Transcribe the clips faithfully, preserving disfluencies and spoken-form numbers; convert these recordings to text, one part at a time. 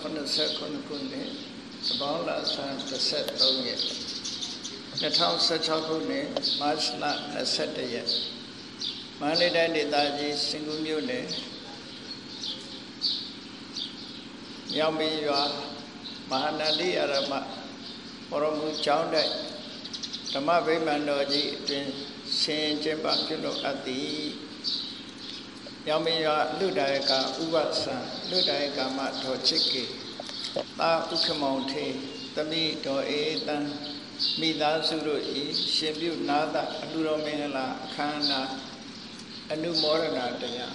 set Kunukuni, the Bala San, the set Donya. The town set Chakuni, March Lat, the set the yet. Mali Dandi Daji, single unit. Yami Yua, Mahanadi Arama, Oromu Chowda, Tama Vimandoji, Saint Jembakuno at the Yamiya Ludaika Uwatsa, Ludaika Mato Chiki, La Ukamonte, Tami Do Etan, Mida Zuru E, Shimbu Nada, Luro Mingala, Kana, a new Morana Daya.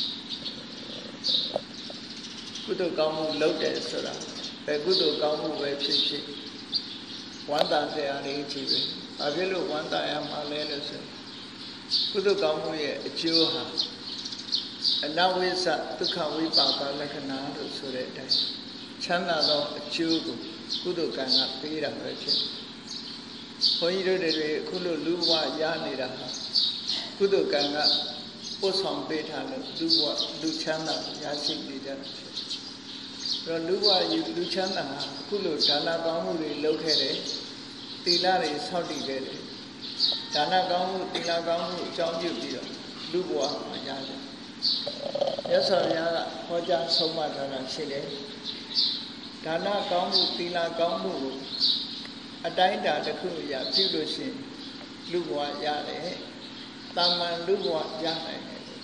Kudu Gamu Lote Sura, a Gudu Gamu Websi, one that they are each. I will one that I am a little. Kudu Gamu a Juha. And now we sat to come with Papa like an hour so that day. Chana no Chugu, Kudu cannot be a virgin. For either the Kulu Luwa Yanida, Kudu cannot put some beta, Luwa, Luchana, Yasik did that. Luwa, Luchana, Kulu, Dana Gamu located, Tila is how did it. Dana Gamu, Tila Gamu, John Yudio, Luwa, Yana. Yes, I am. Hoja so much on a chile. Dana Gamu, Tila Gamu, a dinda the Kuya, Pilusin, Luwa Yale, Taman Luwa Yale.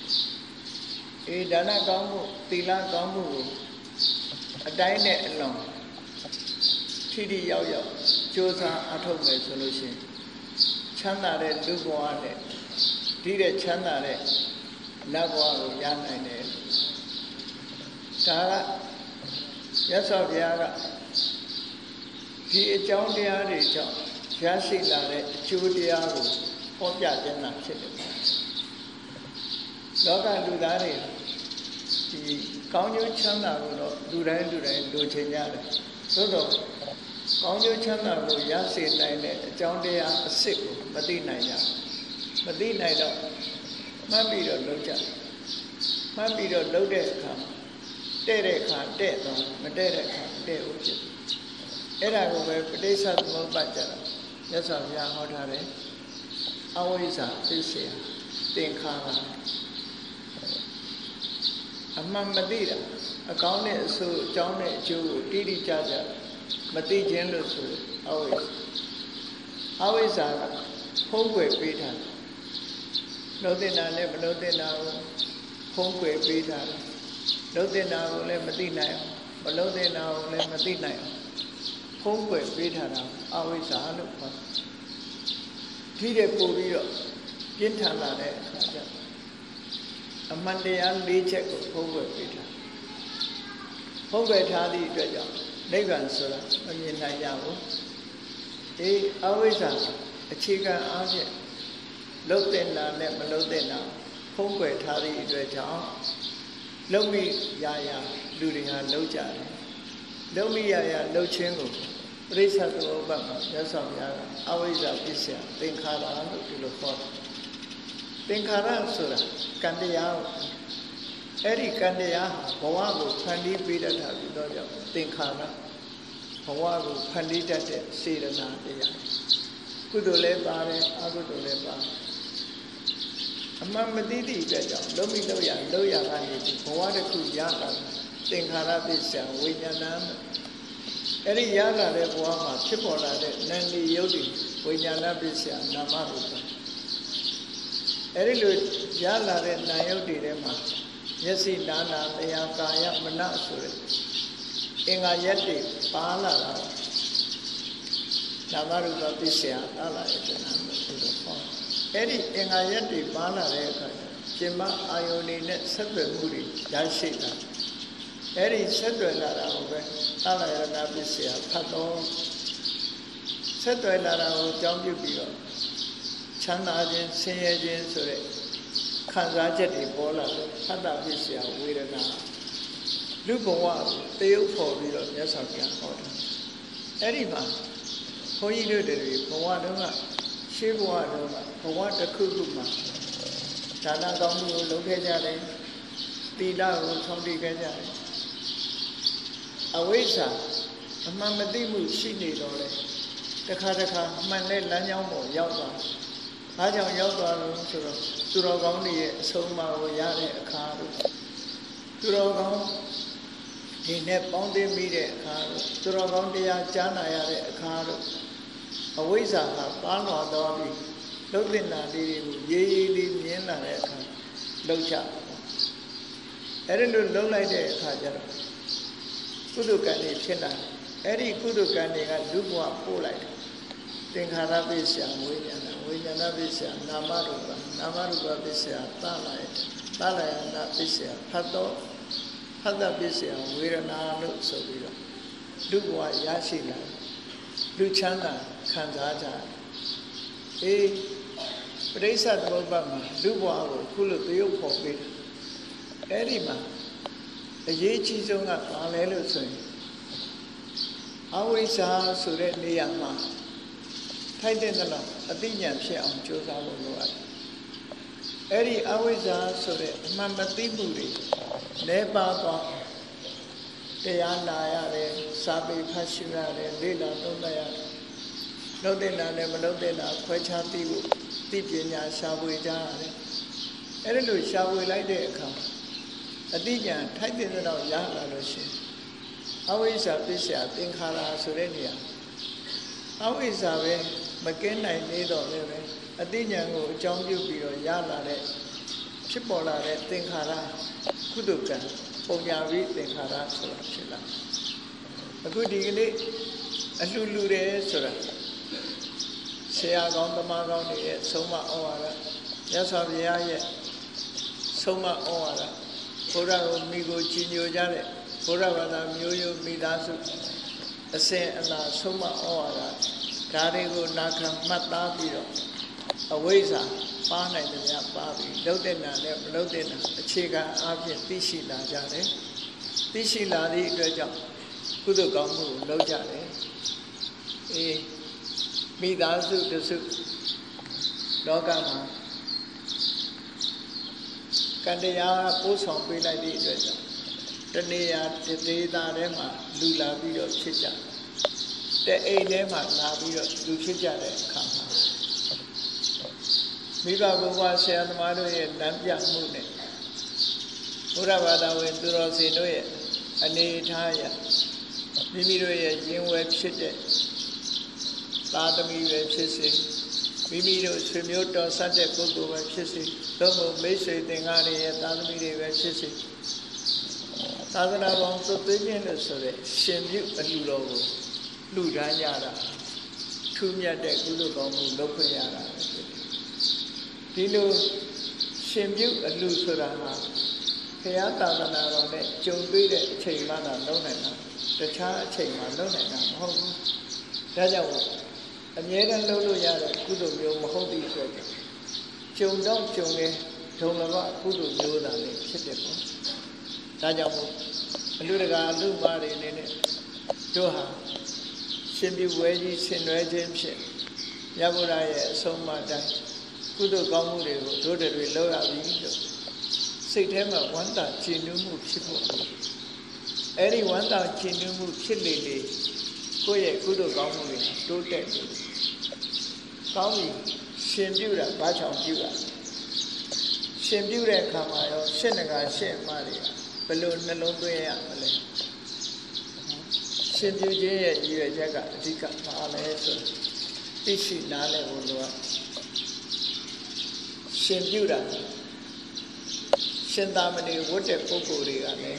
A Dana Gamu, Tila Gamu, a dine alone. Tidi Yao, Josa Atome solution. Chana Luwa, Did Chana. Nagwa Yana. Tara Yaso Yaga. He is John Diari, Jassi Lare, Judiago, Poja Jana Chili. Loga Dudari, the Kanyu Chana, Duran Duran, Duchenya. So, Kanyu Chana, Yassi Line, John Dia, sick, Medina. Medina. Mammy don't look at Mammy don't look at come. Dead can't dead, but dead can't dead with it. And I will wear Pedesa to move back. Yes, I'm young, hot harry. Always are this year. Think Kala. A Mamadida, a county so John Jew, Didi Jaja, Mati General, always. Always are homeway Peter. No dinner, never no dinner, homeway Peter. No dinner, let Medina, but no dinner, let Medina. Homeway Peter, always a look for. Tide Puvio, Gintana, a Monday and Lee check of homeway Peter. Homeway Tadi, Negan Sura, when Nayago. They always are a chicken object. Looked in now, never looked in now. Homeway Tadi, Lomi Yaya, Ludia, Loja. Lomi Yaya, Lo Chingo. Risa to Obama, yes, of Yaga. Always a Pisia, Tinkara, to the fort. Tinkara Sura, Candia. Eri Candia, Hawago, Kandi Peter Tavidoja, Tinkara. Hawago, Pandita, Sidana, Kudole Bare, Agudole Bare. Among Medidi, Lomi Loya, Loya, Hawada Kuyaka, Tinkara Pisia, Wiyanan. Eri Yala de Wama, Chipola, Nandi Yodi, Winyana Pisia, Namaruta. Eri Yala de Nayodi Rema, Yesi Nana, Leakaya, Manasuri. Inga Yeti, Pala, Namaruta Pisia, Ala, Eri Inga Yeti, Pala, Jima Ioni, Separate Moody, Yashita. Eri Sedwella, Ala Nabisia, Pato Sedwella, John Yubio, Chanajin, Sayajin, Sure, Kanzajeti, Bola, Padavisia, Widana, Luboa, Teo for Vido, yes, of Yan Eriva, Hoyi Luderi, Powadoma, Shibuadoma, Powata Kukuma, Tana Gamu, Lokajale, Tida, Tombi Gajale. အဝိဇ္ဇာအမှန်မသိမှုရှိနေတော့လေတခါတခါမှန်တဲ့လမ်းကြောင်းပေါ်ရောက်သွားဘာကြောင့်ရောက်သွားလို့ဆိုတော့သူတော်ကောင်းတွေရဲ့အဆုံးအမကိုရတဲ့အခါတို့သူတော်ကောင်းဒီနဲ့ပေါင်းသိမိတဲ့အခါတို့သူတော်ကောင်းတရားကြားနာရတဲ့အခါတို့အဝိဇ္ဇာကပါလွာသွားပြီးလှုပ်တင်တာလေးတွေကိုရေးရေးလေးမြင်လာတဲ့အခါလှုပ်ချအဲ့ဒီလိုလှုပ်လိုက်တဲ့အခါကျတော့ကုသိုလ်ကံတွေဖြစ်လာအဲ့ဒီကုသိုလ်ကံတွေကလူဘဝပို့လိုက်တယ်သင်္ခါရပစ္စယဝိညာဏဝိညာဏပစ္စယနာမရူပနာမရူပပစ္စယသလာယသလာယနာပစ္စယဖတ်တော်ဖတ်တပစ္စယဝေဒနာလို့ဆိုပြီးတော့လူဘဝရရှိလာလူချမ်းသာခံစားကြအေးပရိစ္ဆသမုပ္ပါဒ်မှာလူဘဝကိုခုလိုသရုပ်ဖော်ပေးတယ်အဲ့ဒီမှာအရေးကြီးဆုံးကဘာလဲလို့ဆိုရင်အဝိဇ္ဇာဆိုတဲ့နေရာမှာထိုက်တဲ့လောက်အသိဉာဏ်ဖြစ်အောင်ကြိုးစားဖို့လိုအပ်တယ်အဲ့ဒီအဝိဇ္ဇာဆိုတဲ့အမှန်မသိမှုတွေလဲပါသွားတရားနာရတယ်စာပေဖတ်ရှုရတယ်လေ့လာသုံးသပ်ရတယ်လုပ်တဲ့နာနဲ့မလုပ်တဲ့နာခွဲခြားသိဖို့သိပညာရှာဖွေကြရတယ်အဲ့ဒီလိုရှာဖွေလိုက်တဲ့အခါအတိညာထိုက်တဲ့တော့ရလာလို့ရှိရင်အဝိဇ္ဇာပစ္စယသင်္ခါရဆိုတဲ့နေရာအဝိဇ္ဇာပဲမကင်းနိုင်သေးတော့လည်းပဲအတိညာကိုအကြောင်းပြုပြီးတော့ရလာတဲ့ဖြစ်ပေါ်လာတဲ့သင်္ခါရကုသကံပုံညာဝိသင်္ခါရဆိုတာဖြစ်လာအခုဒီကနေ့အလှလူတယ်ဆိုတာဆရာကောင်းသမားကောင်းတွေရဲ့ဆုံးမဩဝါဒမြတ်စွာဘုရားရဲ့ဆုံးမဩဝါဒဘုရားကိုမိကိုကြည်ညိုကြတဲ့ဘုရားဘာသာမျိုးရိုးမိသားစုအစဉ်အလာဆုံးမဩဝါဒဒါတွေကိုနာခံမှတ်သားပြီးတော့အဝိဇ္ဇာပါနိုင်တယ်များပါပြီးလှုပ်တဲ့နာနဲ့မလှုပ်တဲ့နာအခြေခံအားဖြင့်သိရှိလာကြတယ်သိရှိလာသည့်အတွက်ကြောင့်ကုသိုလ်ကောင်းမှုကိုလုပ်ကြတယ်အေးမိသားစုတစုလောကမှာကံတရားပို့ဆောင်ပေးလိုက်သည့်အတွက်ကြောင့်တနေရာတဒေသထဲမှာလူလာပြီးတော့ဖြစ်ကြတဲ့အိမ်ထဲမှာလာပြီးတော့လူဖြစ်ကြတဲ့အခါမှာမိဘဘုရားဆရာသမားတို့ရဲ့လမ်းပြမှုနဲ့ဘုရားဘာသာဝင်သူတော်စင်တို့ရဲ့အနေထားအရမိမိတို့ရဲ့ရင်းဝဲဖြစ်တဲ့သာသမီပဲဖြစ်စေမိမိတို့ဆွေမျိုးတော်ဆက်တဲ့ပုဂ္ဂိုလ်ပဲဖြစ်စေသို့မဟုတ်မိတ်ဆွေသင်္ကားတွေရဲ့သာသမီတွေပဲဖြစ်စေသာသနာပေါင်းသုသိခြင်းလို့ဆိုတဲ့ရှင်ပြုအလှူတော်ကိုလှူဒန်းကြတာထူးမြတ်တဲ့ကုသိုလ်ကောင်းမှုလုပ်ခွင့်ရတာဒီလိုရှင်ပြုအလှူဆိုတာဟာဘုရားသာသနာတော်နဲ့ကြုံတွေ့တဲ့အချိန်မှသာလုပ်နိုင်တာတခြားအချိန်မှလုပ်နိုင်တာမဟုတ်ဘူးဒါကြောင့်အမြဲတမ်းလုပ်လို့ရတဲ့ကုသိုလ်မျိုးမဟုတ်သည့်အတွက်ကြုံတော့ကြုံနေဒုံလဘကုသိုလ်မျိုးသာလည်းဖြစ်တယ်ပေါ့ဒါကြောင့်မို့အလူတကာအလူမာတွေနေနဲ့တို့ဟာရှင်ပြုဝဲကြီးဆင်နွှဲခြင်းဖြင့်မြတ်ဗုဒ္ဓရဲ့အဆုံးအမတိုင်းကုသိုလ်ကောင်းမှုတွေကိုတို့တွေလုပ်ရပြီလို့စိတ်ထဲမှာဝမ်းသာကြည်နူးမှုဖြစ်ဖို့အဲ့ဒီဝမ်းသာကြည်နူးမှုဖြစ်လေလေကိုယ့်ရဲ့ကုသိုလ်ကောင်းမှုတွေတိုးတက်တယ်ကောင်းပြီရှင်ပြုတာဘာကြောင့်ပြုတာရှင်ပြုတဲ့အခါမှာရောရှင်းနဂါရှင်းအမှားတွေကဘယ်လိုနှလုံးသွင်းရမလဲရှင်ပြုခြင်းရဲ့ရည်ရွယ်ချက်ကအဓိကပါလဲဆိုသိရှိနားလည်ဖို့လိုအပ်ရှင်ပြုတာရှင်သာမဏေဝတ်တဲ့ပုဂ္ဂိုလ်တွေကလည်း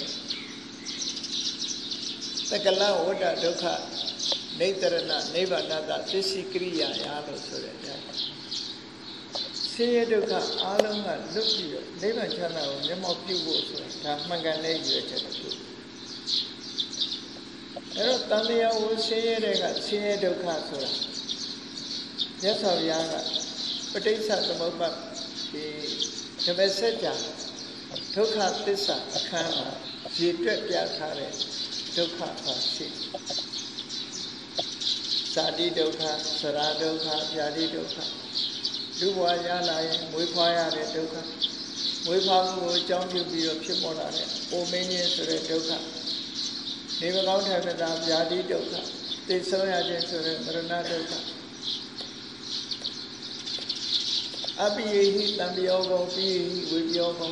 သက္ကလဝတ္တဒုက္ခနေတရဏနိဗ္ဗာန်တသစ္စည်းကရိယာရာလို့ဆိုတဲ့အတိုင်းဆင်းရဲဒုက္ခအားလုံးကလွတ်ပြီးတော့နိဗ္ဗာန်ချမ်းသာကိုမျက်မှောက်ပြုဖို့ဆိုတာဒါမှန်ကန်တဲ့ရည်ရွယ်ချက်တစ်ခုအဲ့တော့တန်တရားကိုဆင်းရဲတဲ့ကဆင်းရဲဒုက္ခဆိုတာမြတ်စွာဘုရားကပဋိစ္စသမုပ္ပါဒ်ဒီဓမ္မစကြာဒုက္ခသစ္စာအခန်းမှာရည်တွက်ပြထားတဲ့ဒုက္ခပါရှိဇာတိဒုက္ခသရဒုက္ခဗျာတိဒုက္ခလူဘဝရလာရင်မွေးဖွားရတဲ့ဒုက္ခမွေးဖွားမှုကိုအကြောင်းပြုပြီးတော့ဖြစ်ပေါ်လာတဲ့အိုမင်းကြီးဆိုတဲ့ဒုက္ခနေမကောင်းထိုင်မသာဗျာတိဒုက္ခသိဆုံးရခြင်းဆိုတဲ့မရဏဒုက္ခအပိယဟိတံပြောကောပိယဟိဝေပြောကော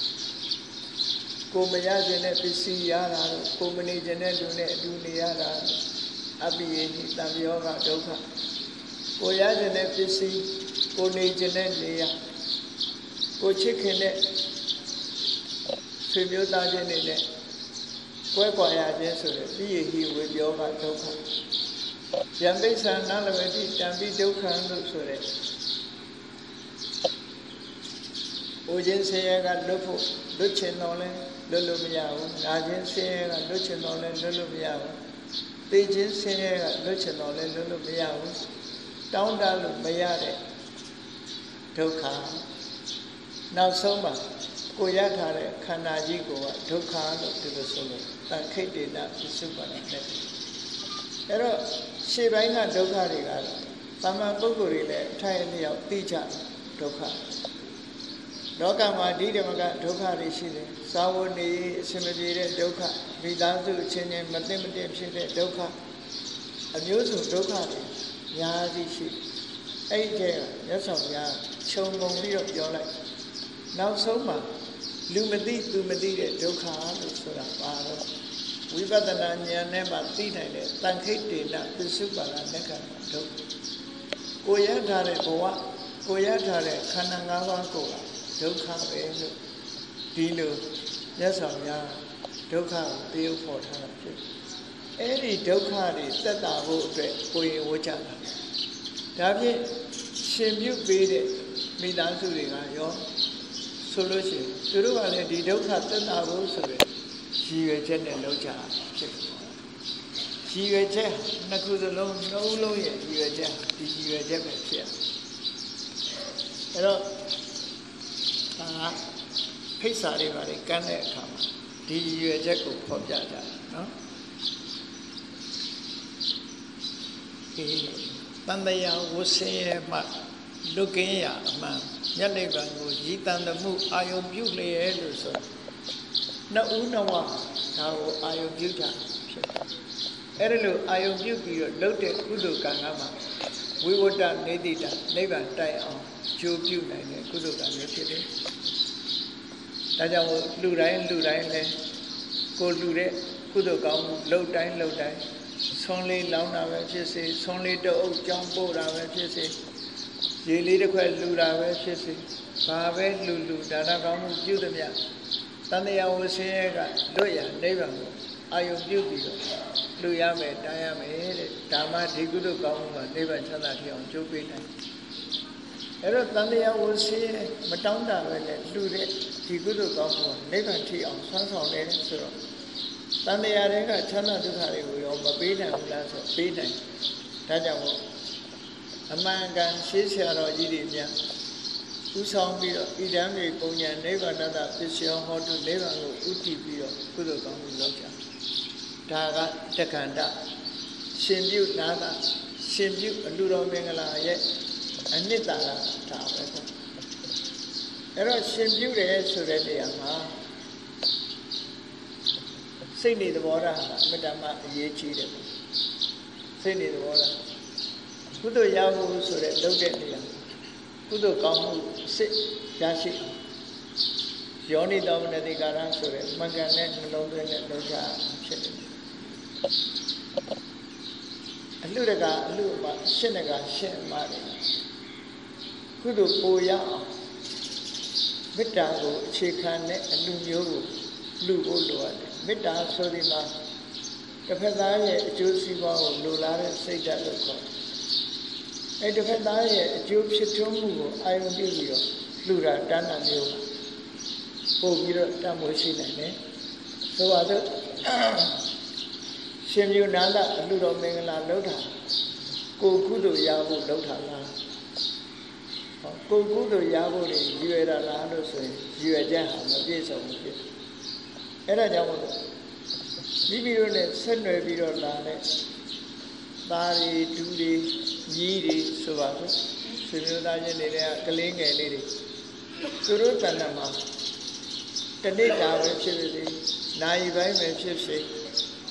ကိုမရခြင်းနဲ့ပစ္စည်းရတာတို့ကိုမနေခြင်းနဲ့လူနဲ့အတူနေရတာအပိယဟိတံပြောကဒုက္ခကိုရခြင်းနဲ့ပစ္စည်းကိုနေခြင်းနဲ့နေရကိုချစ်ခင်တဲ့ဆွေမျိုးသားချင်းတွေနဲ့ကွဲကွာရခြင်းဆိုတဲ့ပိယဟိဝေပြောကဒုက္ခယံပိဿာနာလဝတိတံပိဒုက္ခလို့ဆိုတဲ့အိုခြင်းဆင်းရဲကလွတ်ဖို့လွတ်ချင်တော့လဲလွတ်လို့မရဘူးနာခြင်းဆင်းရဲကလွတ်ချင်တော့လဲလွတ်လို့မရဘူးသိခြင်းဆင်းရဲကလွတ်ချင်တော့လဲလွတ်လို့မရဘူးတောင်းတလို့မရတဲ့ဒုက္ခနောက်ဆုံးမှာကိုရထားတဲ့ခန္ဓာကြီးကိုကဒုက္ခလို့ဒီလိုဆိုလို့တန်ခိတ်တေနပစ္စုပ္ပန္နနဲ့အဲ့တော့ရှေ့ပိုင်းကဒုက္ခတွေကတော့သာမန်ပုဂ္ဂိုလ်တွေလည်းအထိုက်အလျောက်သိကြဒုက္ခလောကမှာဒီဓမ္မကဒုက္ခတွေရှိတယ်သာဝနေအစမပြေတဲ့ဒုက္ခမိသားစုအချင်းချင်းမသိမတင်ဖြစ်တဲ့ဒုက္ခအမျိုးစုဒုက္ခတွေအများကြီးရှိအဲ့ဒီကမြတ်စွာဘုရားခြုံငုံပြီးတော့ပြောလိုက်နောက်ဆုံးမှာလူမသိသူမသိတဲ့ဒုက္ခလို့ဆိုတာပါတော့ဝိပဿနာဉာဏ်နဲ့မှသိနိုင်တဲ့တန်ခိတ်တေနပစ္စုပ္ပန္နလက္ခဏာဒုက္ခကိုရထားတဲ့ဘဝကိုရထားတဲ့ခန္ဓာ၅ပါးကိုဒုက္ခပဲလို့ဒီလိုမြတ်စွာဘုရားဒုက္ခကိုတည်ဖို့ထားတာဖြစ်အဲ့ဒီဒုက္ခတွေသက်သာဖို့အတွက်ကိုရင်ဝှကြတာဒါဖြင့်ရှင်ပြုပေးတဲ့မိသားစုတွေကရောဆိုလို့ရှိရင်သူတို့ကလည်းဒီဒုက္ခသက်သာဖို့ဆိုရယ်ရည်ရွယ်ချက်နဲ့လုပ်ကြတာဖြစ်တယ်ရည်ရွယ်ချက်နှစ်ခုစလုံးနှလုံးလုံးရဲ့ရည်ရွယ်ချက်ဒီရည်ရွယ်ချက်ပဲဖြစ်အဲ့တော့ဒါဖိတ်စာတွေပါလေကမ်းတဲ့အခါမှာဒီရည်ရွယ်ချက်ကိုဖော်ပြကြတယ်နော်ဒီတန်တရားဝဆင်းရဲမှလွတ်ကင်းရအမှန်မြတ်နိဗ္ဗာန်ကိုရည်တန်သမှုအာယုပြုလျက်လို့ဆိုနှစ်ဦးနှစ်ဝါဒါကိုအာယုပြုကြဖြစ်အဲ့ဒါလို့အာယုပြုပြီးတော့လှုပ်တဲ့ကုသိုလ်ကံကမှဝိဝတ္တနေတိတနိဗ္ဗာန်တိုက်အောင်ကြိုးပြုနိုင်တဲ့ကုသိုလ်ကံမျိုးဖြစ်တယ်ဒါကြောင့်လူတိုင်းလူတိုင်းလဲကိုလူတဲ့ကုသိုလ်ကောင်းမှုလှုပ်တိုင်းလှုပ်တိုင်းဆွန်လေးလောင်းတာပဲဖြစ်စေဆွန်လေးတအုပ်ကြောင်းပို့တာပဲဖြစ်စေရေလေးတစ်ခွက်လူတာပဲဖြစ်စေဘာပဲလူလူဒါနကောင်းမှုပြုသမျှတန်တရားဝဆင်းရဲကလွတ်ရနိဗ္ဗာန်ကိုအာယုပြုပြီးတော့လူရမယ်တားရမယ်တဲ့ဓမ္မဒီကုသိုလ်ကောင်းမှုမှာနိဗ္ဗာန်ချမ်းသာထီအောင်ကြိုးပေးနိုင်အဲ့တော့တန်တရားဝဆင်းရဲမတောင်းတပဲနဲ့လူတဲ့ဒီကုသိုလ်ကောင်းမှုနိဗ္ဗာန်ထီအောင်ဆွမ်းဆောင်တယ်ဆိုတော့တန်တရားတွေကချမ်းသာဒုက္ခတွေကိုရောမပေးနိုင်ဘူးလားဆိုပေးနိုင်ဒါကြောင့်မို့အမှန်ကန်ရှေးဆရာတော်ကြီးတွေများဥဆောင်ပြီးတော့ဣဒံမေပုံညာနိဗ္ဗာန်တပစ္စယောဟောတုနိဗ္ဗာန်ကိုဥတည်ပြီးတော့ကုသိုလ်ကောင်းမှုလုပ်ကြဒါကတက္ကန္တရှင်ပြုနာကရှင်ပြုအလူတော်မင်္ဂလာရဲ့အနှစ်သာရဒါပဲပေါ့အဲ့တော့ရှင်ပြုတယ်ဆိုတဲ့နေရာမှာစိတ်နေသဘောထားအမြဲတမ်းအရေးကြီးတယ်စိတ်နေသဘောထားကုသိုလ်ရဖို့ဆိုတဲ့လုပ်တဲ့နေရာကုသိုလ်ကောင်းမှုစိတ်ရရှိယောနိတော်မနတိကာရဆိုတဲ့မှန်ကန်တဲ့နှလုံးသွင်းတဲ့လုပ်ကြဖြစ်တယ်အလှတကအလှအမရှင်းတကရှင်းအမတယ်ကုသိုလ်ပိုရအောင်မေတ္တာကိုအခြေခံတဲ့အလှမျိုးကိုလှဖို့လိုအပ်တယ်မေတ္တာဆိုဒီမှာတစ်ဖက်သားရဲ့အကျိုးစီးပွားကိုလိုလားတဲ့စိတ်ဓာတ်လို့ခေါ်တယ်အဲ့တစ်ဖက်သားရဲ့အကျိုးဖြစ်ထွန်းမှုကိုအာရုံပြုပြီးတော့လှူတာတန်းတာမျိုးပို့ပြီးတော့တတ်မှုရှိနိုင်တယ်ဆိုပါတော့ရှင်မြူနန္ဒအလှူတော်မင်္ဂလာလုပ်တာကိုကုသိုလ်ရဖို့လုပ်တာလားဟောကိုကုသိုလ်ရဖို့ရည်ရွယ်တာလားလို့ဆိုရင်ရည်ရွယ်ချက်ဟာမပြည့်စုံဘူးဖြစ်အဲ့ဒါကြောင့်မို့လို့မိမိတို့နဲ့ဆက်နွယ်ပြီးတော့လာတဲ့သားတွေဒူတွေကြီးတွေဆိုပါစို့ဆွေမျိုးသားချင်းတွေကကလေးငယ်လေးတွေသူတို့တဏ္ဍမှာတနေ့တာပဲဖြစ်ဖြစ်နာယီပိုင်းပဲဖြစ်ဖြစ်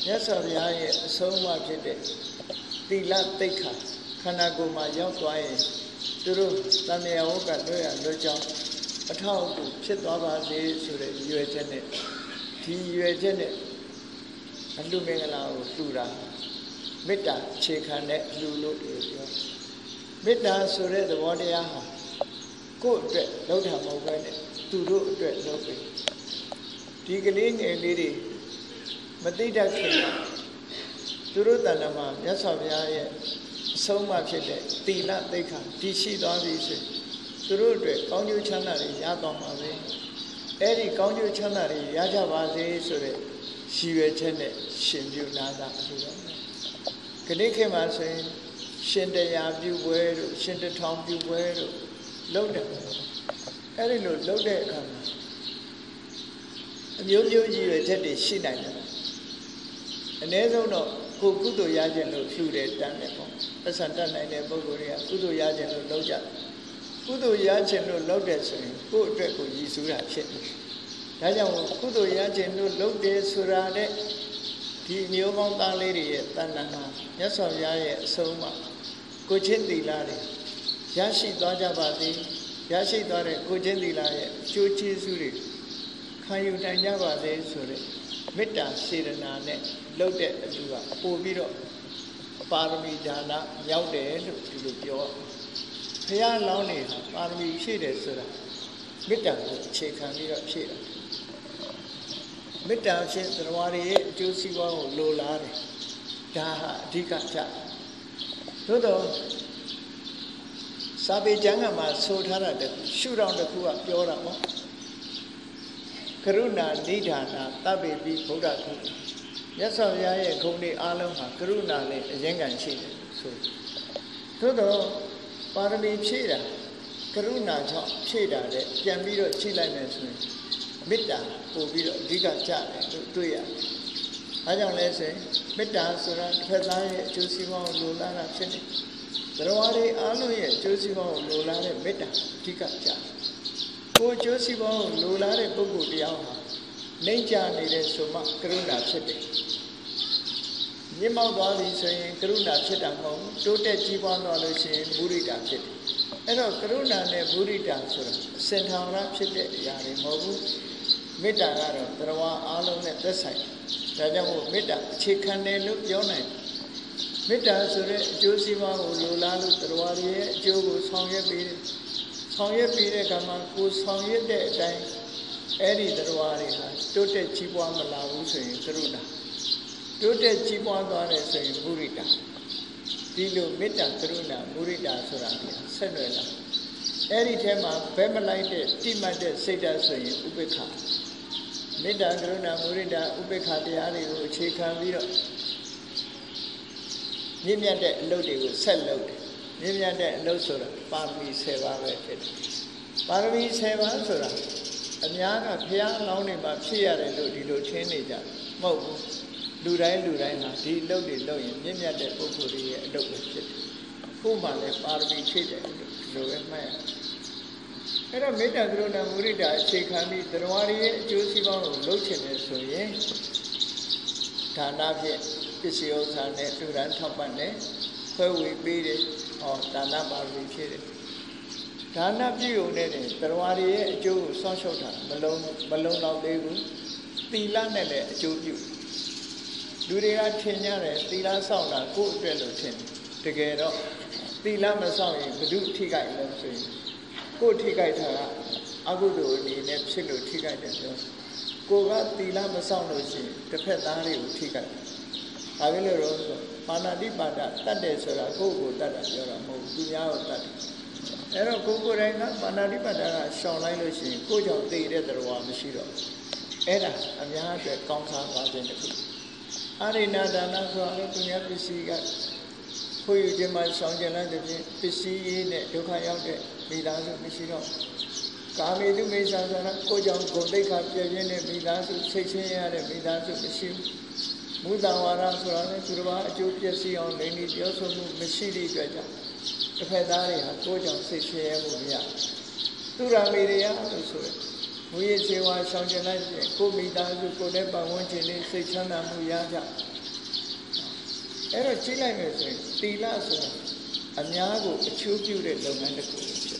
မြတ်စွာဘုရားရဲ့အဆုံးအမဖြစ်တဲ့သီလသိက္ခာခန္ဓာကိုယ်မှာရောက်သွားရင်သူတို့တဏှာဝကလွတ်ရလွတ်ကြောင်းအထောက်အကူဖြစ်သွားပါစေဆိုတဲ့ရွယ်ချက်နဲ့ဒီရွယ်ချက်နဲ့အလှမင်္ဂလာကိုလှူတာမေတ္တာခြေခံတဲ့လှူလို့ပြောမေတ္တာဆိုတဲ့သဘောတရားဟာကိုယ့်အတွက်လုပ်တာမဟုတ်ဘဲနဲ့သူတို့အတွက်လုပ်ပြီဒီကလေးငယ်လေးတွေမသိတတ်ခင်သူတို့တဏ္ဍာမှာမြတ်စွာဘုရားရဲ့အဆုံးအမဖြစ်တဲ့သီလသိက္ခာတည်ရှိသွားပြီဆိုသူတို့အတွက်ကောင်းကျိုးချမ်းသာတွေရသွားမှာပဲအဲ့ဒီကောင်းကျိုးချမ်းသာတွေရကြပါစေဆိုတဲ့ရည်ရွယ်ချက်နဲ့ရှင်ပြုနာတာအလိုတော်ခဏခေတ်မှာဆိုရင်ရှင်တရားပြုပွဲတို့ရှင်တထောင်ပြုပွဲတို့လုပ်တယ်အဲ့ဒီလိုလုပ်တဲ့အခါမှာအမျိုးမျိုးရည်ရွယ်ချက်တွေရှိနိုင်တယ်အနည်းဆုံးတော့ကိုကုသိုလ်ရခြင်းလို့လှူတယ်တန်းတယ်ပေါ့ပတ်စံတတ်နိုင်တဲ့ပုဂ္ဂိုလ်တွေကကုသိုလ်ရခြင်းလို့လုပ်ကြကုသိုလ်ရခြင်းလို့လုပ်တယ်ဆိုရင်ကိုယ့်အတွက်ကိုရည်စူးတာဖြစ်တယ်ဒါကြောင့်ကုသိုလ်ရခြင်းလို့လုပ်တယ်ဆိုတာတဲ့ဒီမျိုးကောင်းသားလေးတွေရဲ့တဏ္ဍာမှာမြတ်စွာဘုရားရဲ့အဆုံးအမကိုချင်းသီလတွေရရှိသွားကြပါစေရရှိသွားတဲ့ကိုချင်းသီလရဲ့အကျိုးကျေးဇူးတွေခံယူနိုင်ကြပါစေဆိုတဲ့မေတ္တာစေတနာနဲ့လုပ်တဲ့အတူကပို့ပြီးတော့ပါရမီဒါနမြောက်တယ်လို့ဒီလိုပြောဘုရားလောင်းနေဟာပါရမီဖြည့်တယ်ဆိုတာမေတ္တာကိုအခြေခံပြီးတော့ဖြည့်တာမေတ္တာဖြင့်သရဝရရဲ့အကျိုးစီးပွားကိုလိုလားတယ်ဒါဟာအဓိကကြသို့တော့စာပေကျမ်းကမှာဆိုထားတာတခုရှုထောင့်တစ်ခုကပြောတာပေါ့ကရုဏာနိဒာနာသဗ္ဗေပိဗုဒ္ဓခုမြတ်စွာဘုရားရဲ့ဂုဏ်တွေအားလုံးဟာကရုဏာနဲ့အရင်ကန်ရှိတယ်ဆိုသို့တော့ပါရမီဖြည့်တာကရုဏာကြောင့်ဖြည့်တာတဲ့ပြန်ပြီးတော့ချိန်လိုက်မယ်ဆိုရင်မေတ္တာပို့ပြီးတော့အဓိကကြတယ်လို့တွေ့ရတယ်။အဲကြောင့်လဲဆိုရင်မေတ္တာဆိုတာတစ်ဖက်သားရဲ့အကျိုးစီးပွားကိုလိုလားတာဖြစ်တယ်။သရဝါတွေအားလုံးရဲ့အကျိုးစီးပွားကိုလိုလားတဲ့မေတ္တာအဓိကကြတယ်။ကိုယ်အကျိုးစီးပွားကိုလိုလားတဲ့ပုဂ္ဂိုလ်တရားဟာနှိမ့်ချနေတဲ့ဆိုမှကရုဏာဖြစ်တယ်။မြင့်မောက်သွားပြီဆိုရင်ကရုဏာဖြစ်တာမဟုတ်ဘူး။တိုးတက်ကြီးပွားသွားလို့ရှိရင်မုဒိတာဖြစ်တယ်။အဲ့တော့ကရုဏာနဲ့မုဒိတာဆိုတာအစင်ထောင်ရဖြစ်တဲ့အရာတွေမဟုတ်ဘူး။မေတ္တာကတော့သရဝါအားလုံးနဲ့သက်ဆိုင်တယ်။ဒါကြောင့်မို့မေတ္တာအခြေခံတယ်လို့ပြောနိုင်တယ်။မေတ္တာဆိုတဲ့အကျိုးစီးပွားကိုလိုလားလို့သရဝါရဲ့အကျိုးကိုဆောင်ရွက်ပေးတယ်။ဆောင်ရွက်ပေးတဲ့ကံမှာကိုဆောင်ရွက်တဲ့အတိုင်းအဲ့ဒီသရဝါတွေဟာတိုးတက်ကြီးပွားမလာဘူးဆိုရင်ကရုဏာတိုးတက်ကြီးပွားသွားတယ်ဆိုရင်မုဒိတာဒီလိုမေတ္တာကရုဏာမုဒိတာဆိုတာဆက်နွယ်လာအဲ့ဒီထဲမှာဘယ်မလိုက်တဲ့တိမှတ်တဲ့စိတ်ဓာတ်ဆိုရင်ဥပေက္ခမေတ္တာကရုဏာမုဒိတာဥပေက္ခတရားတွေကိုအခြေခံပြီးတော့မြင့်မြတ်တဲ့အလုပ်တွေကိုဆက်လုပ်တယ်မြင့်မြတ်တဲ့အလုပ်ဆိုတာပါရမီဆယ်ပါးပဲဖြစ်တယ်ပါရမီဆယ်ပါးဆိုတာအများကဘုရားအလောင်းတွေမှာဖြစ်ရတယ်လို့ဒီလိုထင်နေကြမဟုတ်ဘူးလူတိုင်းလူတိုင်းဟာဒီအလုပ်တွေလုပ်ရင်မြင့်မြတ်တဲ့ပုဂ္ဂိုလ်တွေရဲ့အလုပ်ပဲဖြစ်တယ်ခုမှလည်းပါရမီဖြည့်တယ်လို့ဒီလိုပဲမှတ်ရအဲ့တော့မေတ္တာကရုဏာမုဒိတာအခြေခံပြီးသရဝါတွေရဲ့အကျိုးစီးပွားကိုလုပ်ချင်တယ်ဆိုရင်ဒါနဖြင့်ပစ္စည်းဥစ္စာနဲ့လူရန်ထောက်ပံ့တယ်ခွဲဝေပေးတယ်ဟောဒါနပါရမီဖြည့်တယ်ဒါနပြုုံနဲ့သရဝါတွေရဲ့အကျိုးကိုစောင့်ရှောက်တာမလုံးမလုံးတော့သေးဘူးသီလနဲ့လည်းအကျိုးပြုလူတွေကထင်ကြတယ်သီလစောင့်တာကိုယ့်အတွက်လို့ထင်တယ်တကယ်တော့သီလမစောင့်ရင်ဘု து ထိခိုက်လို့ဆိုရင်ကိုယ်ထိခိုက်တာကအကုသိုလ်အနေနဲ့ဖြစ်လို့ထိခိုက်တယ်ပြောကိုကသီလမစောင့်လို့ရှိရင်တစ်ဖက်သားတွေကိုထိခိုက်တယ်ဘာဖြစ်လို့လဲဆိုပါဏာတိပါဒတတ်တယ်ဆိုတာကိုယ့်ကိုယ်တတ်တာပြောတာမဟုတ်ဘူးသူများကိုတတ်တယ်အဲ့တော့ကိုယ်ကိုယ်တိုင်ကပါဏာတိပါဒကရှောင်လိုက်လို့ရှိရင်ကိုယ့်ကြောင့်သိတဲ့တရားမရှိတော့အဲ့ဒါအများအတွက်ကောင်းစားပါခြင်းတစ်ခုအာရိဏဒါနဆိုတာလည်းသူများပစ္စည်းကခွေယူခြင်းမှာရှောင်ကျင်လိုက်တဲ့ပြင်ပစ္စည်းရေးနဲ့ဒုက္ခရောက်တဲ့မိသားစုမရှိတော့ကာမေတုမေသာဆိုတာကိုကြောင့်ဂုဏ်သိက္ခာပြည့်ပြည့်နဲ့မိသားစုစိတ်ချင်းရတဲ့မိသားစုမရှိဘူးမုဒ္ဒဝါဒဆိုတာလည်းသူတစ်ပါးအကျိုးပြည့်စည်အောင်လိမ့်နေပြောဆိုမှုမရှိတဲ့အတွက်ကြောင့်တစ်ဖက်သားတွေဟာကိုကြောင့်စိတ်ချင်းရမှုမရသူရမေရယလို့ဆိုရယ်မူရစေဝါရှောင်ကျင်လိုက်ရင်ကိုမိသားစုကိုလည်းပတ်ဝန်းကျင်လေးစိတ်ချမ်းသာမှုရကြအဲ့တော့ကြည့်လိုက်မယ်ဆိုရင်သီလဆိုတာအများကိုအကျိုးပြုတဲ့လုပ်ငန်းတစ်ခုဖြစ်တယ်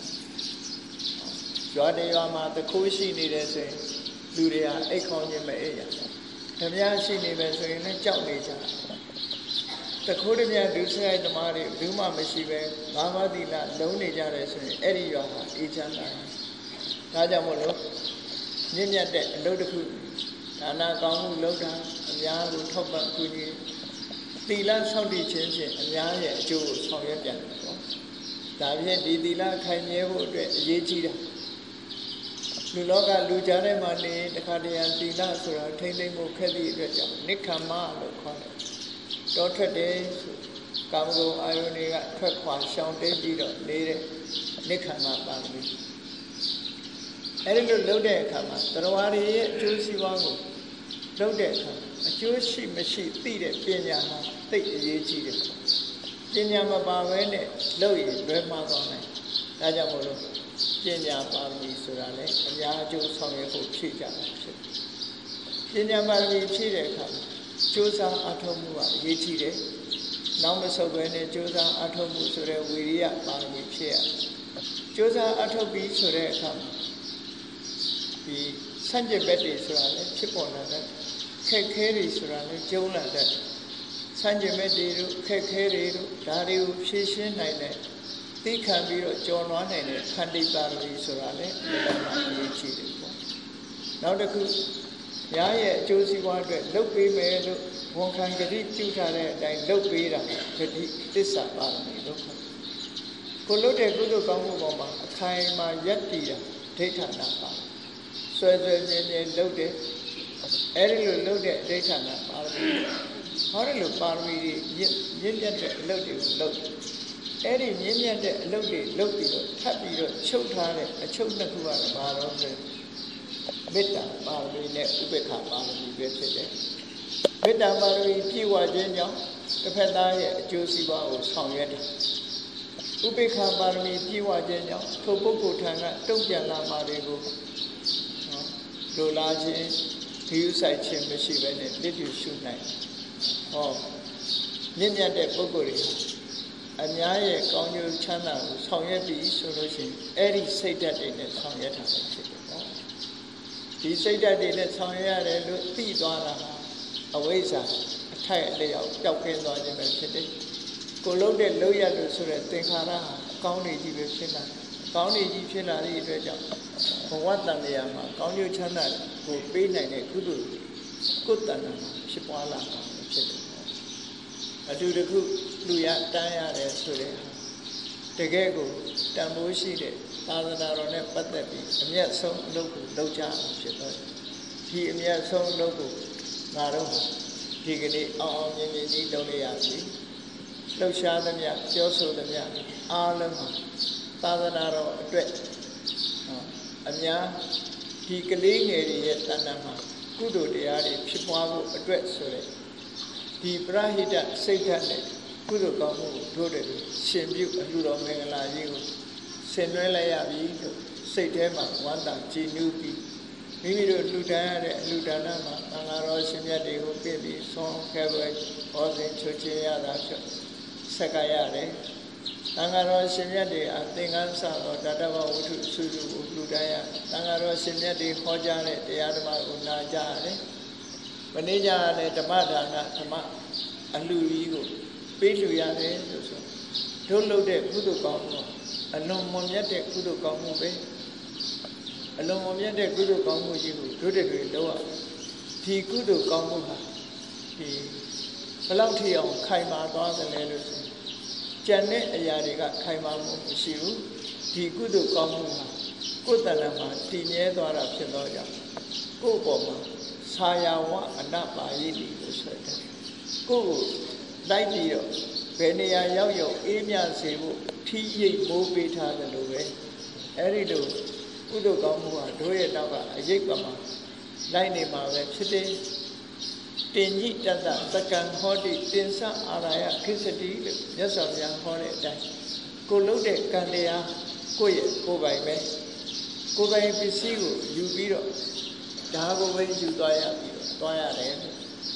။ရွာတရွာမှာတခိုးရှိနေတယ်ဆိုရင်လူတွေကအိတ်ခေါင်းချင်းမအိတ်ရဘူး။ဓမြရှိနေပဲဆိုရင်လည်းကြောက်နေကြတယ်။တခိုးဓမြဒုစရိုက်သမားတွေဘူးမှမရှိပဲငါးပါးသီလလုံးနေကြတယ်ဆိုရင်အဲ့ဒီရွာဟာအေးချမ်းသာတယ်။ဒါကြောင့်မို့လို့မြင့်မြတ်တဲ့အလုပ်တစ်ခုဒါနကောင်းမှုလုပ်တာအများကိုထောက်ပံ့ကူညီသီလဆောက်တည်ခြင်းဖြင့်အများရဲ့အကျိုးကိုဆောင်ရွက်ပြန်တယ်ပေါ့။ဒါဖြင့်ဒီသီလခိုင်မြဲဖို့အတွက်အရေးကြီးတာလူလောကလူကြားထဲမှာနေတခါတရံသီလဆိုတာထိမ့်သိမ့်ဖို့ခက်သည့်အတွက်ကြောင့်နိက္ခမ္မလို့ခေါ်တယ်။တောထွက်တယ်ဆိုကာမဂုဏ်အာယုန်တွေကထွက်ခွာရှောင်တိတ်ပြီးတော့နေတဲ့နိက္ခမ္မပါဠိအဲ့ဒီလိုလုပ်တဲ့အခါမှာတရားရည်ရဲ့အကျိုးစီးပွားကိုလုပ်တဲ့အခါအကျိုးရှိမရှိသိတဲ့ပညာမှာသိအရေးကြီးတယ်ပညာမပါဘဲနဲ့လုပ်ရင်လွဲမှားသွားနိုင်ဒါကြောင့်မို့လို့ပညာပါရမီဆိုတာလည်းအများအကျိုးဆောင်ရွက်ဖို့ဖြည့်ကြတာဖြစ်တယ်ပညာပါရမီဖြည့်တဲ့အခါကြိုးစားအထောက်မှုကအရေးကြီးတယ်နောက်မဆုတ်ဘဲနဲ့ကြိုးစားအထောက်မှုဆိုတဲ့ဝိရိယပါရမီဖြည့်ရတယ်ကြိုးစားအထောက်ပြီးဆိုတဲ့အခါဒီစัจ jit ဘက်တွေဆိုတာလည်းဖြစ်ပေါ်လာတဲ့ခက်ခဲတွေဆိုတာလည်းကျုံးလာတဲ့စัจ jit ဘက်တွေတို့ခက်ခဲတွေတို့ဒါတွေကိုဖြည့်ရှင်းနိုင်တဲ့သိခံပြီးတော့ကြော်လွှမ်းနိုင်တဲ့ခန္တီပါရမီဆိုတာလည်းအမှန်မှန်အရေးကြီးတယ်ပေါ့နောက်တစ်ခုရားရဲ့အကျိုးစီးပွားအတွက်လုပ်ပေးမယ်လို့ဝန်ခံကြတိပြုထားတဲ့အတိုင်းလုပ်ပေးတာဂတိသစ္စာပါရမီလို့ခေါ်ကိုလုပ်တဲ့ကုသိုလ်ကောင်းမှုပေါ်မှာအခိုင်အမာယက်တည်တာဒိဋ္ဌာနာပါဆွဲဆွဲမြဲမြဲလုပ်တယ်အဲ့ဒီလိုလုပ်တဲ့အဋ္ဌာဏပါရမီဟောဒီလိုပါရမီတွေမြင့်မြတ်တဲ့အလုပ်တွေကိုလုပ်အဲ့ဒီမြင့်မြတ်တဲ့အလုပ်တွေလုပ်ပြီးတော့ထပ်ပြီးတော့ချုပ်ထားတဲ့အချုပ်နှစ်ခုကဘာလို့လဲမေတ္တာပါရမီနဲ့ဥပေက္ခပါရမီပဲဖြစ်တယ်မေတ္တာပါရမီပြည့်ဝခြင်းကြောင့်တစ်ဖက်သားရဲ့အကျိုးစီးပွားကိုဆောင်ရွက်တယ်ဥပေက္ခပါရမီပြည့်ဝခြင်းကြောင့်ထိုပုဂ္ဂိုလ်ထံကတုံ့ပြန်လာမှာတွေကိုလိုလားခြင်းဒီဥဆိုင်ခြင်းမရှိဘဲနဲ့လစ်လျူရှုနိုင်ဟောမြင့်မြတ်တဲ့ပုဂ္ဂိုလ်တွေအများရဲ့ကောင်းကျိုးချမ်းသာကိုဆောင်ရွက်ပြီးဆိုလို့ရှိရင်အဲ့ဒီစိတ်ဓာတ်တွေနဲ့ဆောင်ရွက်တာဖြစ်တယ်ပေါ့ဒီစိတ်ဓာတ်တွေနဲ့ဆောင်ရွက်ရတယ်လို့သိသွားတာအဝိဇ္ဇာအထိုက်အလျောက်ပျောက်ကင်းသွားခြင်းပဲဖြစ်တယ်ကိုလုံးတဲ့လုံးရလို့ဆိုတဲ့သင်္ခါရဟာအကောင်းနေကြီးပဲဖြစ်လာတယ်အကောင်းနေကြီးဖြစ်လာတဲ့အတွက်ကြောင့်ဘဝတန်တရားမှာကောင်းကျိုးချမ်းသာကိုပေးနိုင်တဲ့ကုသိုလ်ကိုယ်တဏ္ဍာမှာဖြစ်ပွားလာတာဖြစ်တယ်အတူတခုလူရတန်းရတယ်ဆိုတဲ့တကယ်ကိုတန်ဖိုးရှိတဲ့သာသနာတော်နဲ့ပတ်သက်ပြီးအမြတ်ဆုံးအလုပ်ကိုလုပ်ကြအောင်ဖြစ်တော့ဒီအမြတ်ဆုံးအလုပ်ကိုငါတို့ဒီကနေ့အောင်အောင်မြင်မြင်ကြီးလုပ်ရပြီလှုပ်ရှားသမျှပြောဆိုသမျှအားလုံးမှာသာသနာတော်အတွက်အများဒီကလေးငယ်တွေရဲ့တဏ္ဍာမှာကုသိုလ်တရားတွေဖြစ်ပွားဖို့အတွက်ဆိုတဲ့ဒီပရဟိတစိတ်ဓာတ်နဲ့ကုသိုလ်ကောင်းမှုကိုတို့တယ်ရှင်ပြုအလှတော်မင်္ဂလာကြီးကိုဆင်နွှဲလိုက်ရပြီလို့စိတ်ထဲမှာဝမ်းသာကြည်နူးပြီးမိမိတို့လှူဒါန်းရတဲ့အလှဒါနမှာသံဃာတော်ရှင်မြတ်တွေကိုပြည့်ပြီးဆုံးခဲ့ပွဲဟောစဉ်ချွတ်ချင်းရတာဖြစ်ဆက်ကရတယ်သံဃာတော်ရှင်မြတ်တွေအသင်္ကန်းစတော်တတ္တဝဝတ္ထုစုစုကိုလှူဒါန်းရသံဃာတော်ရှင်မြတ်တွေဟောကြားတဲ့တရားဓမ္မကိုနာကြားရတယ်မနေ့ကလည်းဓမ္မဒါနဓမ္မအလှကြီးကိုပေးလှူရတယ်လို့ဆိုတို့လုပ်တဲ့ကုသိုလ်ကောင်းမှုအလွန်မွန်မြတ်တဲ့ကုသိုလ်ကောင်းမှုပဲအလွန်မွန်မြတ်တဲ့ကုသိုလ်ကောင်းမှုကြီးကိုတို့တွေလုပ်ရဒီကုသိုလ်ကောင်းမှုဟာဒီဘယ်လောက်ထိအောင်ခိုင်မာသွားသလဲလို့ဆိုကျန်တဲ့အရာတွေကခိုင်မာမှုမရှိဘူးဒီကုသိုလ်ကောင်းမှုဟာကိုယ်တဏ္ဍာမှာတည်မြဲသွားတာဖြစ်တော့ကြောင့်ကိုယ့်ပေါ်မှာဆာယာဝအနပါယိတိလို့ဆိုတယ်ကိုယ့်ကိုလိုက်ပြီးတော့ဘယ်နေရာရောက်ရောက်အေးမြစေဖို့ထိရိပ်မိုးပေးထားတယ်လို့ပဲအဲ့ဒီလိုကုသိုလ်ကောင်းမှုဟာတို့ရဲ့နောက်ကအရေးပမာလိုက်နေမှာပဲဖြစ်တယ်တင်ညိတတသကံဟောတိတင်ဆအာရယခိစ္စတိလို့မြတ်စွာဘုရားဟောတဲ့အတိုင်းကိုလုပ်တဲ့ကံတရားကိုယ့်ရဲ့ကိုယ်ပိုင်ပဲကိုယ်ပိုင်ပစ္စည်းကိုယူပြီးတော့ဒါကိုပဲယူသွားရပြီးတော့သွားရတယ်ဒီ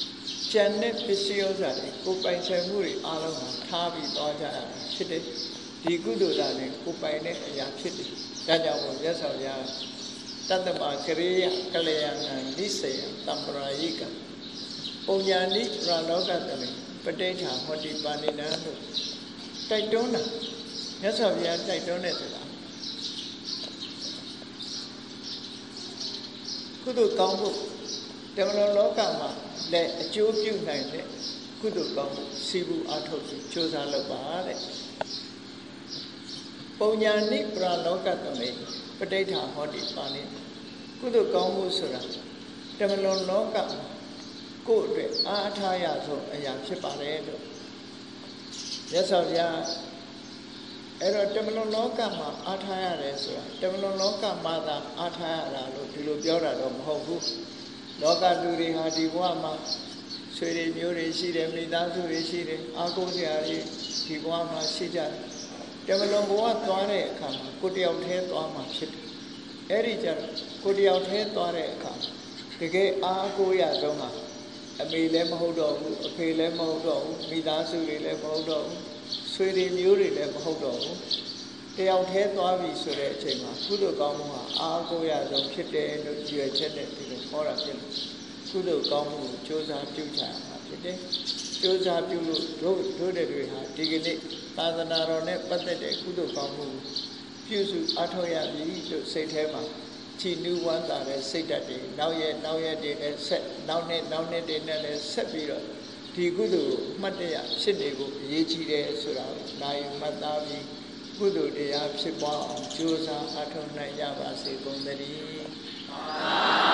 ကျန်တဲ့ပစ္စည်းဥစ္စာတွေကိုပိုင်ဆိုင်မှုတွေအားလုံးကိုထားပြီးသွားကြရတာဖြစ်တယ်ဒီကုသိုလ်ဓာတ်တွေကိုပိုင်တဲ့အရာဖြစ်တယ်ဒါကြောင့်မြတ်စွာဘုရားတတ္တမကရိယကလျာဏနိစေယတံပရာယိကပုံညာနိပရာလောကတမေပဋိဋ္ဌာဟောတိပါဏိနံလို့တိုက်တွန်းတာမြတ်စွာဘုရားတိုက်တွန်းတဲ့ဆိုတာကုသိုလ်ကောင်းမှုတမန်တော်လောကမှာလည်းအကျိုးပြုနိုင်တဲ့ကုသိုလ်ကောင်းမှုစီဘူးအထုတ်ပြီးကြိုးစားလုပ်ပါတဲ့ပုံညာနိပရာလောကတမေပဋိဋ္ဌာဟောတိပါဏိကုသိုလ်ကောင်းမှုဆိုတာတမန်တော်လောကကိုယ့်အတွက်အားထားရဆုံးအရာဖြစ်ပါတယ်လို့မြတ်စွာဘုရားအဲ့တော့တမန်တော်လောကမှာအားထားရတယ်ဆိုတာတမန်တော်လောကမှာသာအားထားရတာလို့ဒီလိုပြောတာတော့မဟုတ်ဘူးလောကလူတွေဟာဒီဘဝမှာဆွေတွေမျိုးတွေရှိတယ်မိသားစုတွေရှိတယ်အားကိုးစရာတွေဒီဘဝမှာရှိကြတယ်တမန်တော်ဘဝသွားတဲ့အခါမှာကိုယ်တယောက်တည်းသွားမှာဖြစ်တယ်အဲ့ဒီကြတော့ကိုယ်တယောက်တည်းသွားတဲ့အခါတကယ်အားကိုးရဆုံးဟာအမေလည်းမဟုတ်တော့ဘူးအဖေလည်းမဟုတ်တော့ဘူးမိသားစုတွေလည်းမဟုတ်တော့ဘူးဆွေတွေမျိုးတွေလည်းမဟုတ်တော့ဘူးတယောက်တည်းသွားပြီဆိုတဲ့အချိန်မှာကုသိုလ်ကောင်းမှုဟာအားကိုးရဆုံးဖြစ်တယ်လို့ကြွယ်ချက်တဲ့ဒီလိုဟောတာဖြစ်လို့ကုသိုလ်ကောင်းမှုကိုကြိုးစားပြုကြရမှာဖြစ်တယ်ကြိုးစားပြုလို့တို့တို့တွေဟာဒီကနေ့သာသနာတော်နဲ့ပတ်သက်တဲ့ကုသိုလ်ကောင်းမှုပြုစုအားထုတ်ရပြီလို့စိတ်ထဲမှာချီနူးဝမ်းသာတဲ့စိတ်ဓာတ်တွေနောက်ရဲ့နောက်ရဲ့တွေနဲ့ဆက်နောက်နဲ့နောက်နဲ့တွေနဲ့လည်းဆက်ပြီးတော့ဒီကုသိုလ်မှတ်တရဖြစ်နေဖို့အရေးကြီးတယ်ဆိုတာကိုနိုင်မှတ်သားပြီးကုသိုလ်တရားဖြစ်ပွားအောင်ကြိုးစားအားထုတ်နိုင်ကြပါစေကုန်သတည်း